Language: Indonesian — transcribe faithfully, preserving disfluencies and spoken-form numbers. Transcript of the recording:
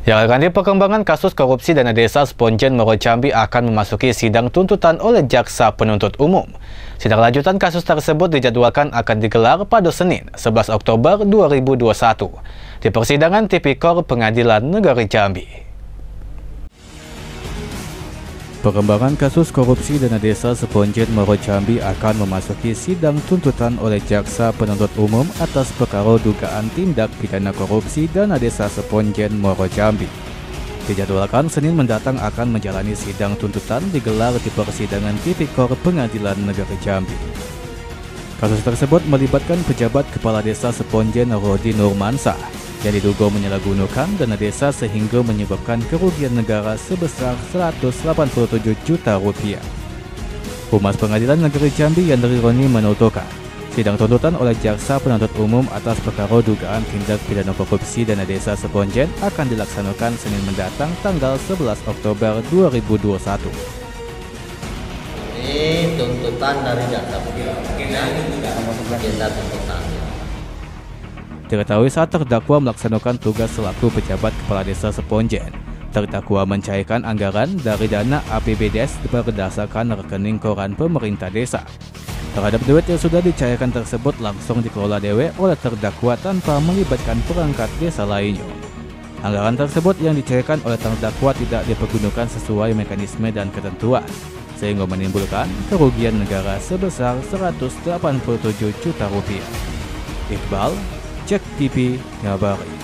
Yang akan di perkembangan kasus korupsi dana desa Seponjen Muaro Jambi akan memasuki sidang tuntutan oleh jaksa penuntut umum. Sidang lanjutan kasus tersebut dijadwalkan akan digelar pada Senin, sebelas Oktober dua ribu dua puluh satu, di persidangan Tipikor Pengadilan Negeri Jambi. Perkembangan kasus korupsi dana desa Seponjen Muaro Jambi akan memasuki sidang tuntutan oleh jaksa penuntut umum atas perkara dugaan tindak pidana korupsi dana desa Seponjen Muaro Jambi. Dijadwalkan Senin mendatang akan menjalani sidang tuntutan digelar di persidangan Tipikor Pengadilan Negeri Jambi. Kasus tersebut melibatkan pejabat kepala desa Seponjen Rodi Nurmansah yang diduga menyalahgunakan dana desa sehingga menyebabkan kerugian negara sebesar seratus delapan puluh tujuh juta rupiah. Humas Pengadilan Negeri Jambi Yandri Roni menuturkan, sidang tuntutan oleh jaksa penuntut umum atas perkara dugaan tindak pidana korupsi dana desa Seponjen akan dilaksanakan Senin mendatang tanggal sebelas Oktober dua ribu dua puluh satu. Ini tuntutan dari jaksa penuntut agenda tuntutan. Diketahui saat terdakwa melaksanakan tugas selaku pejabat kepala desa Seponjen, terdakwa mencairkan anggaran dari dana A P B D S berdasarkan rekening koran pemerintah desa. Terhadap duit yang sudah dicairkan tersebut langsung dikelola dewe oleh terdakwa tanpa melibatkan perangkat desa lainnya. Anggaran tersebut yang dicairkan oleh terdakwa tidak dipergunakan sesuai mekanisme dan ketentuan, sehingga menimbulkan kerugian negara sebesar seratus delapan puluh tujuh juta rupiah. Iqbal, Cek T V, Ngabari.